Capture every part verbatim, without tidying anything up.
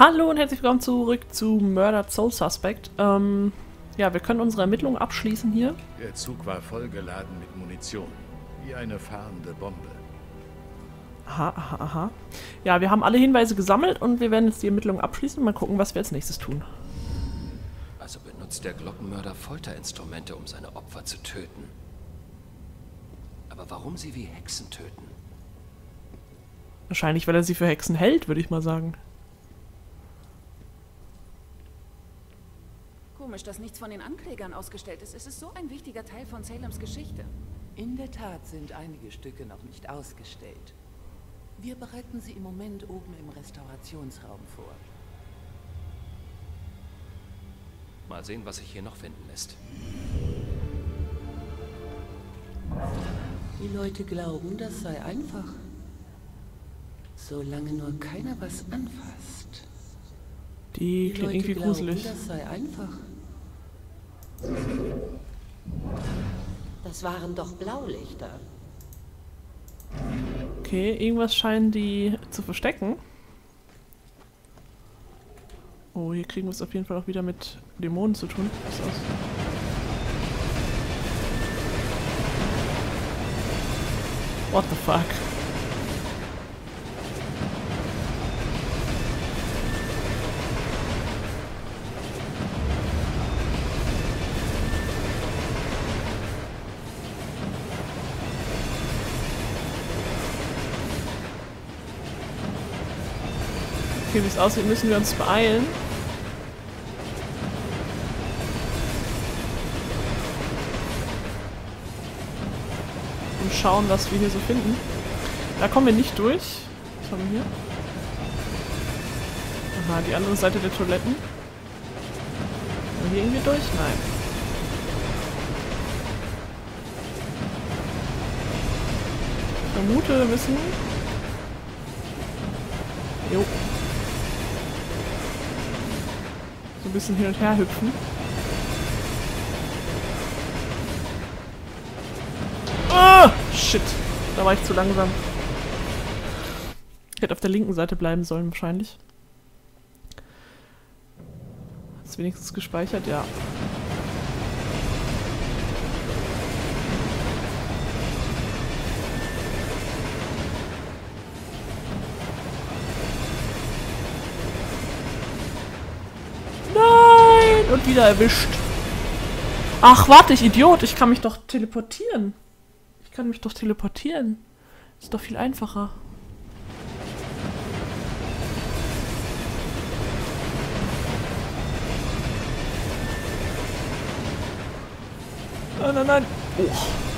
Hallo und herzlich willkommen zurück zu Murdered Soul Suspect. Ähm, ja, wir können unsere Ermittlungen abschließen hier. Der Zug war vollgeladen mit Munition, wie eine fahrende Bombe. Aha, aha, aha. Ja, wir haben alle Hinweise gesammelt und wir werden jetzt die Ermittlungen abschließen und mal gucken, was wir als nächstes tun. Also benutzt der Glockenmörder Folterinstrumente, um seine Opfer zu töten. Aber warum sie wie Hexen töten? Wahrscheinlich, weil er sie für Hexen hält, würde ich mal sagen. Komisch, dass nichts von den Anklägern ausgestellt ist. Es ist so ein wichtiger Teil von Salems Geschichte. In der Tat sind einige Stücke noch nicht ausgestellt. Wir bereiten sie im Moment oben im Restaurationsraum vor. Mal sehen, was sich hier noch finden lässt. Die Leute glauben, das sei einfach. Solange nur keiner was anfasst. Die, Die klingt Leute irgendwie glauben, gruselig. das sei einfach. Das waren doch Blaulichter. Okay, irgendwas scheinen die zu verstecken. Oh, hier kriegen wir es auf jeden Fall auch wieder mit Dämonen zu tun. Was aus? What the fuck? Okay, wie es aussieht, müssen wir uns beeilen. Und schauen, was wir hier so finden. Da kommen wir nicht durch. Was haben wir hier? Aha, die andere Seite der Toiletten. Können wir hier irgendwie durch? Nein. Ich vermute, wir müssen... Jo. So ein bisschen hin und her hüpfen. Ah! Shit. Da war ich zu langsam. Ich hätte auf der linken Seite bleiben sollen, wahrscheinlich. Hat es wenigstens gespeichert? Ja. Und wieder erwischt. Ach, warte, ich Idiot. Ich kann mich doch teleportieren. Ich kann mich doch teleportieren. Ist doch viel einfacher. Nein, nein, nein. Oh.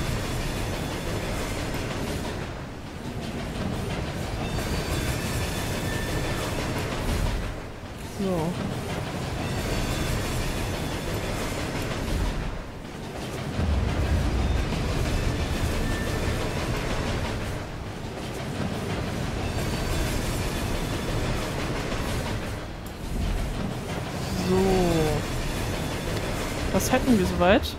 So. So. Was hätten wir soweit? Hm.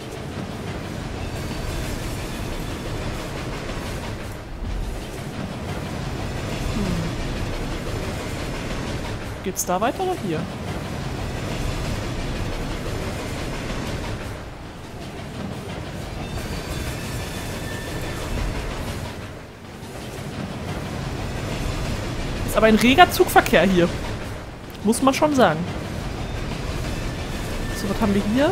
Geht's da weiter oder hier? Ist aber ein reger Zugverkehr hier. Muss man schon sagen. So, was haben wir hier?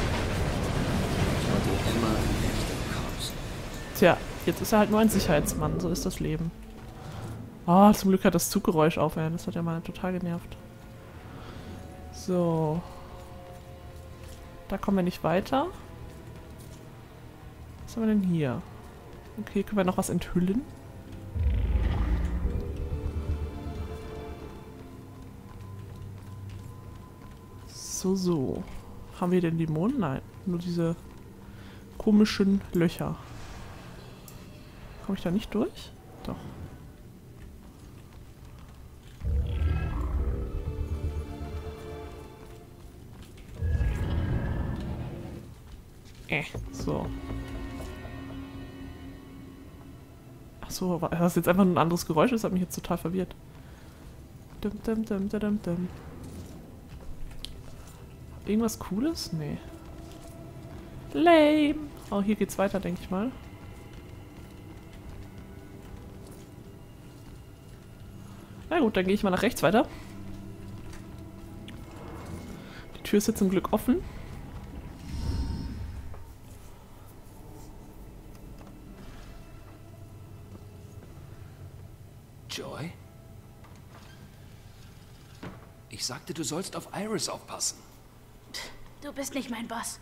Tja, jetzt ist er halt nur ein Sicherheitsmann. So ist das Leben. Oh, zum Glück hat das Zuggeräusch aufgehört. Das hat ja mal total genervt. So. Da kommen wir nicht weiter. Was haben wir denn hier? Okay, können wir noch was enthüllen? So, so. Haben wir denn Dämonen? Nein. Nur diese komischen Löcher. Komme ich da nicht durch? Doch. Äh, so. Ach so, war das jetzt einfach ein anderes Geräusch? Das hat mich jetzt total verwirrt. Dum, dum, dum, dum, dum. Irgendwas Cooles? Nee. Lame. Oh, hier geht's weiter, denke ich mal. Na gut, dann gehe ich mal nach rechts weiter. Die Tür ist jetzt zum Glück offen. Joy? Ich sagte, du sollst auf Iris aufpassen. Du bist nicht mein Boss.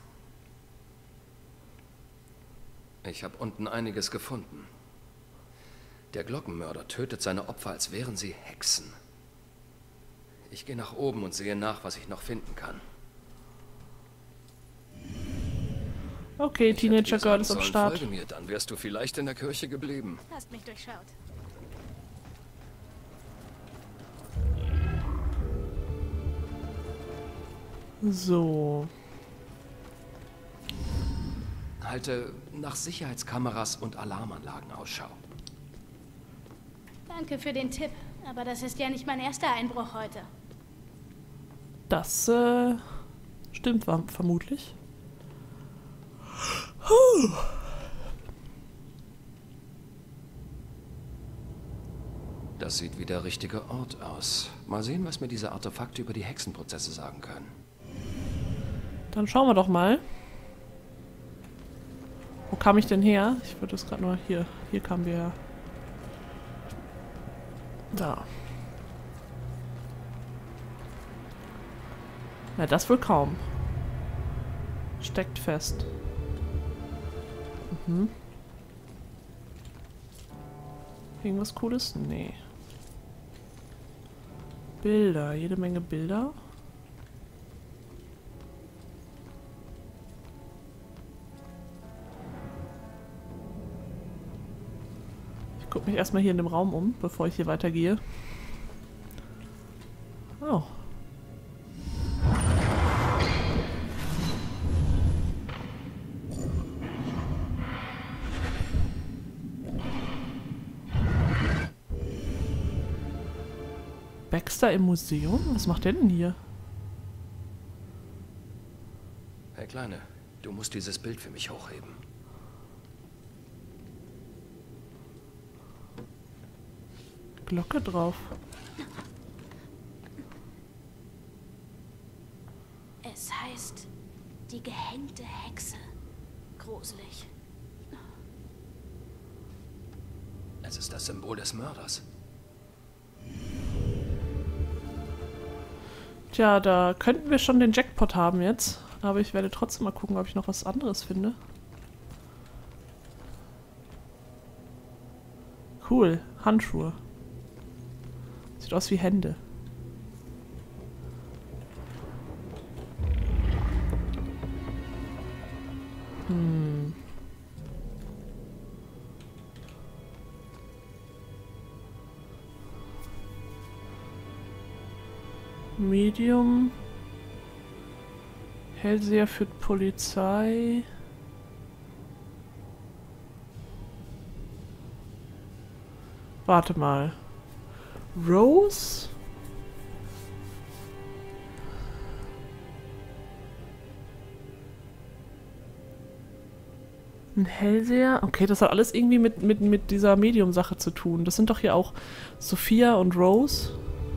Ich habe unten einiges gefunden. Der Glockenmörder tötet seine Opfer, als wären sie Hexen. Ich gehe nach oben und sehe nach, was ich noch finden kann. Okay, Teenager Girl ist am sollen, Start. Folge mir, dann wärst du vielleicht in der Kirche geblieben. Hast mich durchschaut. So. Halte nach Sicherheitskameras und Alarmanlagen Ausschau. Danke für den Tipp, aber das ist ja nicht mein erster Einbruch heute. Das, äh, stimmt war, vermutlich. Huh. Das sieht wie der richtige Ort aus. Mal sehen, was mir diese Artefakte über die Hexenprozesse sagen können. Dann schauen wir doch mal. Wo kam ich denn her? Ich würde das gerade nur... Hier, hier kamen wir her. Da. Na, das wohl kaum. Steckt fest. Mhm. Irgendwas Cooles? Nee. Bilder. Jede Menge Bilder. Ich gucke mich erstmal hier in dem Raum um, bevor ich hier weitergehe. Oh. Baxter im Museum? Was macht der denn hier? Hey Kleine, du musst dieses Bild für mich hochheben. Glocke drauf. Es heißt, die gehängte Hexe. Gruselig. Es ist das Symbol des Mörders. Tja, da könnten wir schon den Jackpot haben jetzt. Aber ich werde trotzdem mal gucken, ob ich noch was anderes finde. Cool, Handschuhe. Sieht aus wie Hände. Hm. Medium. Hellseher führt Polizei. Warte mal. Rose? Ein Hellseher? Okay, das hat alles irgendwie mit, mit, mit dieser Medium-Sache zu tun. Das sind doch hier auch Sophia und Rose.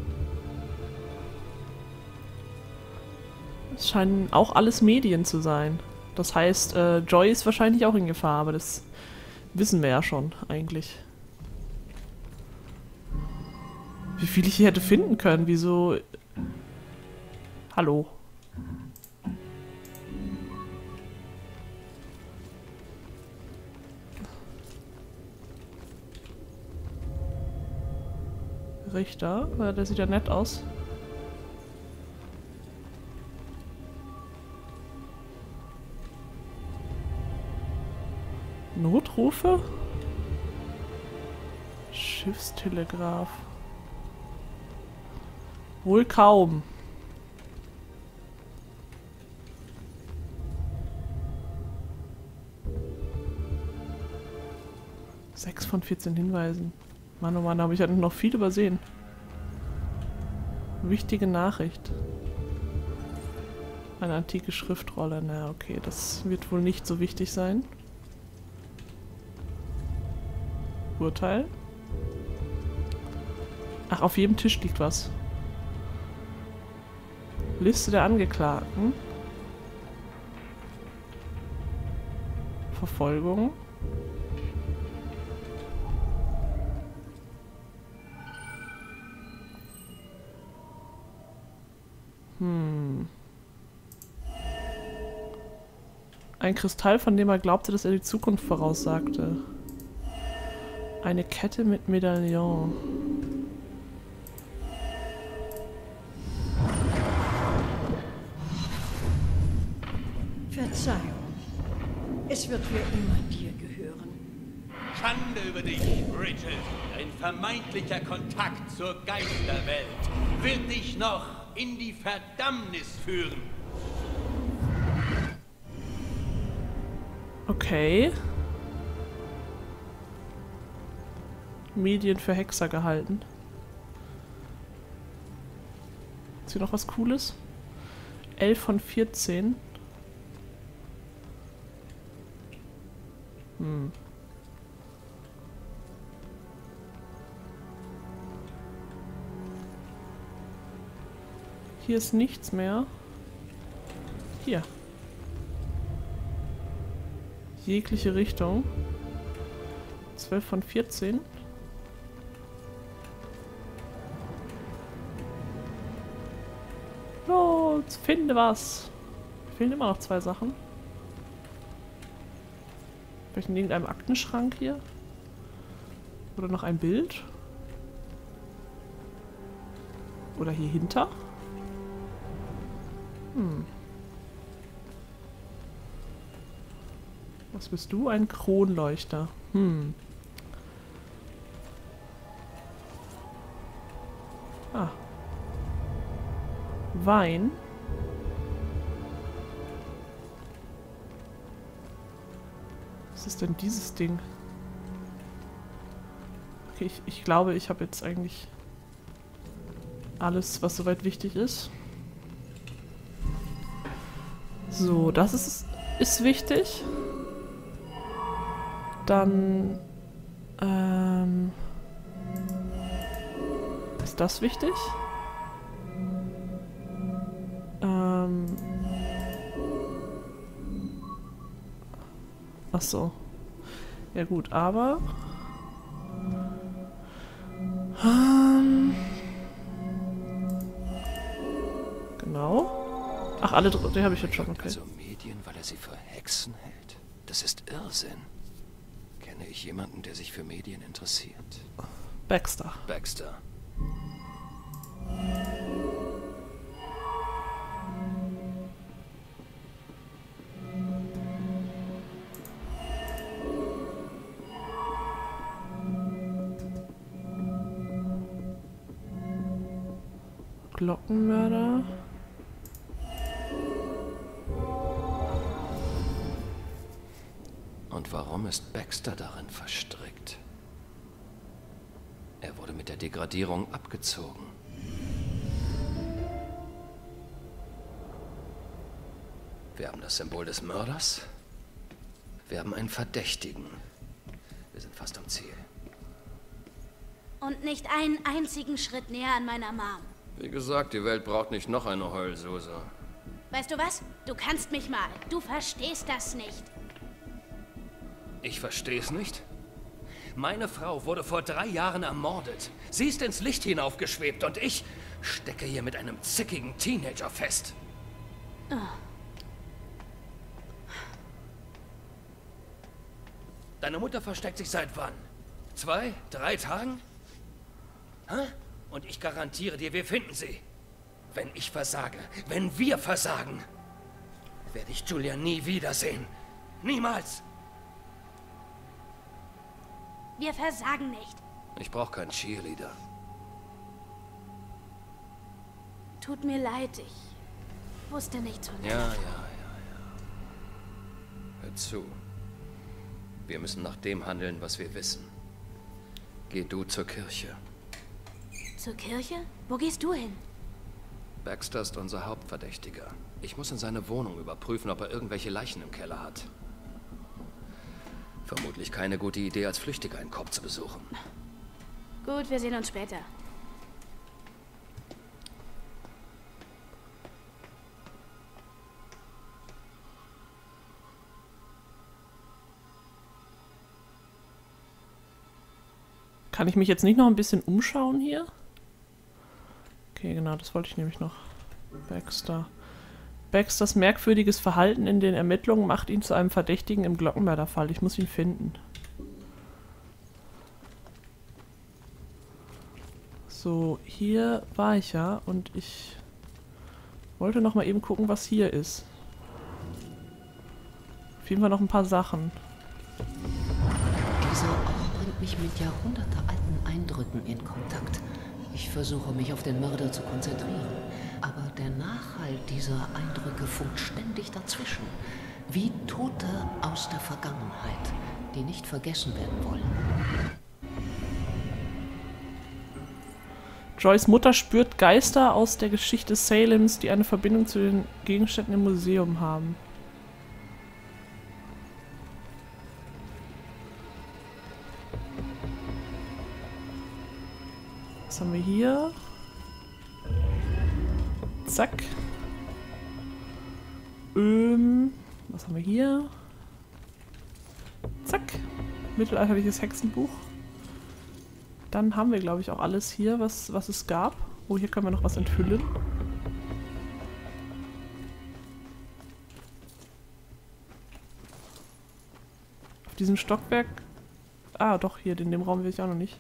Es scheinen auch alles Medien zu sein. Das heißt, äh, Joy ist wahrscheinlich auch in Gefahr, aber das wissen wir ja schon eigentlich. Wie viel ich hier hätte finden können, wieso... Hallo. Richter, äh, der sieht ja nett aus. Notrufe? Schiffstelegraph. Wohl kaum. Sechs von vierzehn Hinweisen. Mann, oh Mann, da habe ich ja noch viel übersehen. Wichtige Nachricht. Eine antike Schriftrolle. Na, okay, das wird wohl nicht so wichtig sein. Urteil. Ach, auf jedem Tisch liegt was. Liste der Angeklagten. Verfolgung. Hm. Ein Kristall, von dem er glaubte, dass er die Zukunft voraussagte. Eine Kette mit Medaillon. Verzeihung. Es wird für immer dir gehören. Schande über dich, Bridget. Dein vermeintlicher Kontakt zur Geisterwelt wird dich noch in die Verdammnis führen. Okay. Medien für Hexer gehalten. Ist hier noch was Cooles? elf von vierzehn. Hm. Hier ist nichts mehr. Hier. Jegliche Richtung. zwölf von vierzehn. Los, finde was. Fehlen immer noch zwei Sachen. Vielleicht in irgendeinem Aktenschrank hier? Oder noch ein Bild? Oder hier hinter? Hm. Was bist du? Ein Kronleuchter. Hm. Ah. Wein. Was ist denn dieses Ding? Okay, ich, ich glaube, ich habe jetzt eigentlich alles, was soweit wichtig ist. So, das ist, ist wichtig. Dann ähm, ist das wichtig? Ähm, ach so. Ja gut, aber ähm, genau. Ach, alle drei, die habe ich jetzt schon, okay. Also Medien, weil er sie für Hexen hält? Das ist Irrsinn. Kenne ich jemanden, der sich für Medien interessiert? Baxter. Baxter. Glockenmörder. Und warum ist Baxter darin verstrickt? Er wurde mit der Degradierung abgezogen. Wir haben das Symbol des Mörders. Wir haben einen Verdächtigen. Wir sind fast am Ziel. Und nicht einen einzigen Schritt näher an meiner Mom. Wie gesagt, die Welt braucht nicht noch eine Heulsuse. Weißt du was? Du kannst mich mal. Du verstehst das nicht. Ich verstehe es nicht. Meine Frau wurde vor drei Jahren ermordet. Sie ist ins Licht hinaufgeschwebt und ich stecke hier mit einem zickigen Teenager fest. Oh. Deine Mutter versteckt sich seit wann? Zwei? Drei Tagen? Hä? Und ich garantiere dir, wir finden sie. Wenn ich versage, wenn wir versagen, werde ich Julia nie wiedersehen. Niemals! Wir versagen nicht. Ich brauche keinen Cheerleader. Tut mir leid, ich wusste nichts von dir. Ja, ja, ja, ja. Hör zu. Wir müssen nach dem handeln, was wir wissen. Geh du zur Kirche. Zur Kirche? Wo gehst du hin? Baxter ist unser Hauptverdächtiger. Ich muss in seine Wohnung überprüfen, ob er irgendwelche Leichen im Keller hat. Vermutlich keine gute Idee, als Flüchtiger einen Korb zu besuchen. Gut, wir sehen uns später. Kann ich mich jetzt nicht noch ein bisschen umschauen hier? Okay, genau, das wollte ich nämlich noch. Baxter. Baxters merkwürdiges Verhalten in den Ermittlungen macht ihn zu einem Verdächtigen im Glockenmörderfall. Ich muss ihn finden. So, hier war ich ja und ich wollte noch mal eben gucken, was hier ist. Auf jeden Fall noch ein paar Sachen. Dieser Ort bringt mich mit jahrhundertealten Eindrücken in Kontakt. Ich versuche mich auf den Mörder zu konzentrieren, aber der Nachhall dieser Eindrücke funkt ständig dazwischen. Wie Tote aus der Vergangenheit, die nicht vergessen werden wollen. Joys Mutter spürt Geister aus der Geschichte Salems, die eine Verbindung zu den Gegenständen im Museum haben. Was haben wir hier? Zack. Ähm, was haben wir hier? Zack. Mittelalterliches Hexenbuch. Dann haben wir, glaube ich, auch alles hier, was, was es gab. Oh, hier können wir noch was enthüllen. Auf diesem Stockwerk... Ah, doch, hier, in dem Raum will ich auch noch nicht.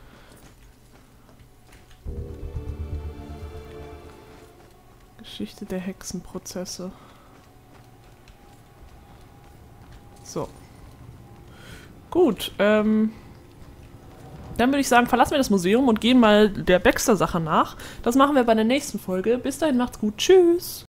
Geschichte der Hexenprozesse. So. Gut, ähm... dann würde ich sagen, verlassen wir das Museum und gehen mal der Baxter-Sache nach. Das machen wir bei der nächsten Folge. Bis dahin, macht's gut. Tschüss!